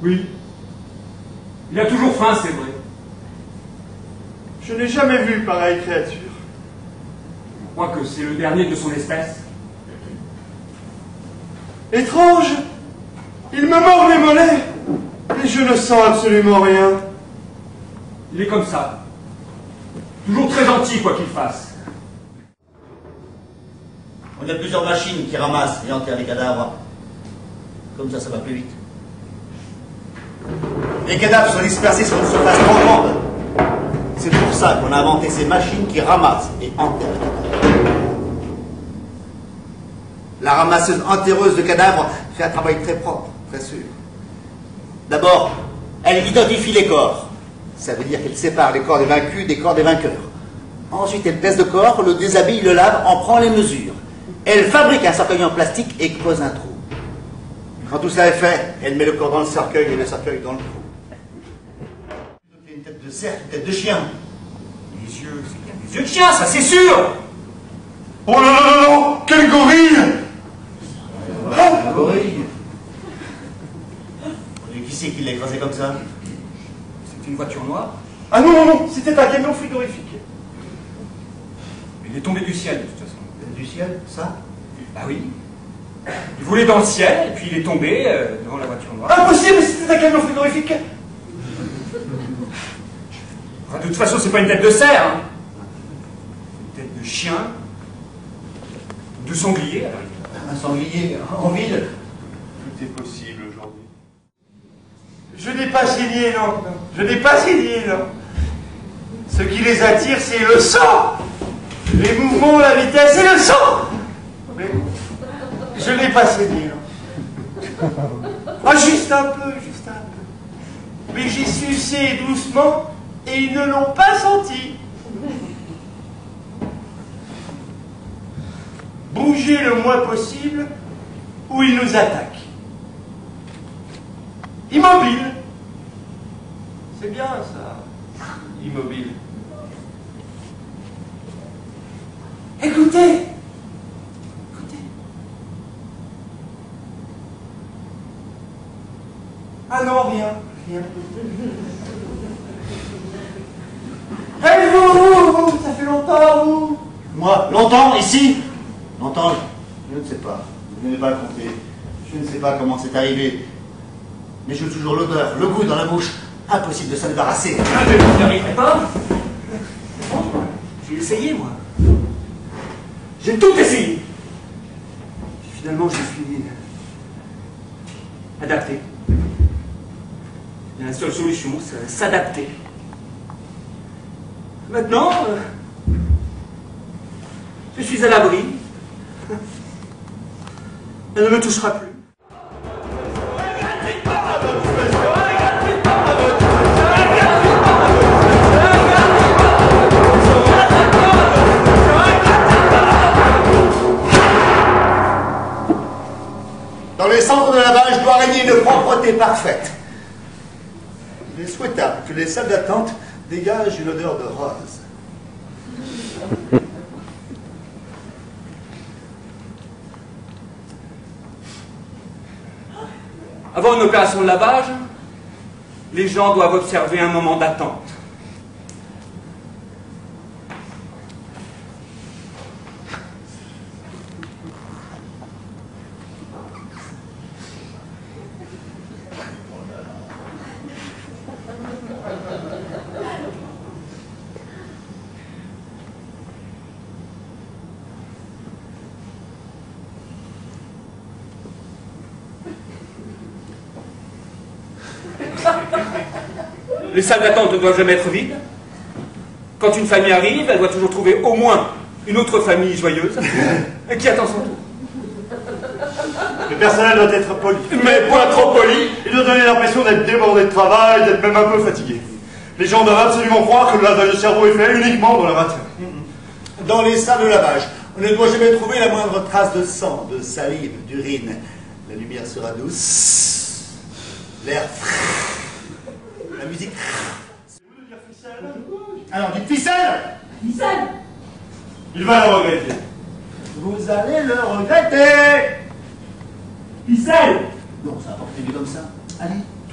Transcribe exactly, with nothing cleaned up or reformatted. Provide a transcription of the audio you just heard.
Oui. Il a toujours faim, c'est vrai. Je n'ai jamais vu pareille créature. Je crois que c'est le dernier de son espèce. Étrange! Il me mord les mollets et je ne sens absolument rien. Il est comme ça. Toujours très gentil, quoi qu'il fasse. On a plusieurs machines qui ramassent et enterrent les cadavres. Comme ça, ça va plus vite. Les cadavres sont dispersés sur une surface trop grande. C'est pour ça qu'on a inventé ces machines qui ramassent et enterrent les cadavres. La ramasseuse enterreuse de cadavres fait un travail très propre, très sûr. D'abord, elle identifie les corps. Ça veut dire qu'elle sépare les corps des vaincus des corps des vainqueurs. Ensuite, elle pèse le corps, le déshabille, le lave, en prend les mesures. Elle fabrique un cercueil en plastique et creuse un trou. Quand tout ça est fait, elle met le corps dans le cercueil et le cercueil dans le trou. Une tête de cerf, une tête de chien. Les yeux, c'est bien des yeux de chien, ça c'est sûr. Oh non, non, non, non! Quel gorille! Un gorille. Qui c'est qui l'a écrasé comme ça? C'est une voiture noire. Ah non, non, non, c'était un camion frigorifique. Il est tombé du ciel, de toute façon. Du ciel, ça? Bah oui. Il voulait dans le ciel, et puis il est tombé euh, devant la voiture noire. Impossible, c'était un camion frigorifique. Enfin, de toute façon, c'est pas une tête de cerf, hein. Une tête de chien, de sanglier, alors. Un sanglier en ville. Tout est possible aujourd'hui. Je n'ai pas signé, non, non. Je n'ai pas signé, non. Ce qui les attire, c'est le sang. Les mouvements, la vitesse, c'est le sang. Mais je n'ai pas signé, non. Ah, juste un peu, juste un peu. Mais j'ai sucé doucement et ils ne l'ont pas senti. Bougez le moins possible ou ils nous attaquent. Immobile. C'est bien ça. Immobile. Écoutez. Écoutez. Ah non, rien. Rien. Hey vous, vous, vous, ça fait longtemps, vous. Moi, longtemps, ici? Longtemps, je ne sais pas. Je ne vais pas le compter. Je ne sais pas comment c'est arrivé. Mais j'ai toujours l'odeur, le goût dans la bouche. Impossible de s'en débarrasser. Ah, mais vous n'y arriverez pas. Bon, j'ai essayé, moi. J'ai tout essayé. Finalement, je suis adapté. Et la seule solution, c'est s'adapter. Maintenant, euh, je suis à l'abri. Elle ne me touchera plus. Dans les centres de lavage doit régner une propreté parfaite. Il est souhaitable que les salles d'attente dégagent une odeur de rose. Avant une opération de lavage, les gens doivent observer un moment d'attente. Les salles d'attente ne doivent jamais être vides. Quand une famille arrive, elle doit toujours trouver au moins une autre famille joyeuse qui attend son tour. Le personnel doit être poli. Mais pas trop poli. Il doit donner l'impression d'être débordé de travail, d'être même un peu fatigué. Les gens doivent absolument croire que le lavage de cerveau est fait uniquement dans la matière. Dans les salles de lavage, on ne doit jamais trouver la moindre trace de sang, de salive, d'urine. La lumière sera douce, l'air frais, la musique. C'est vous de dire ficelle? Alors, dites ficelle! Ficelle! Il va le regretter. Vous allez le regretter! Ficelle! Non, ça va pas continuer comme ça. Allez,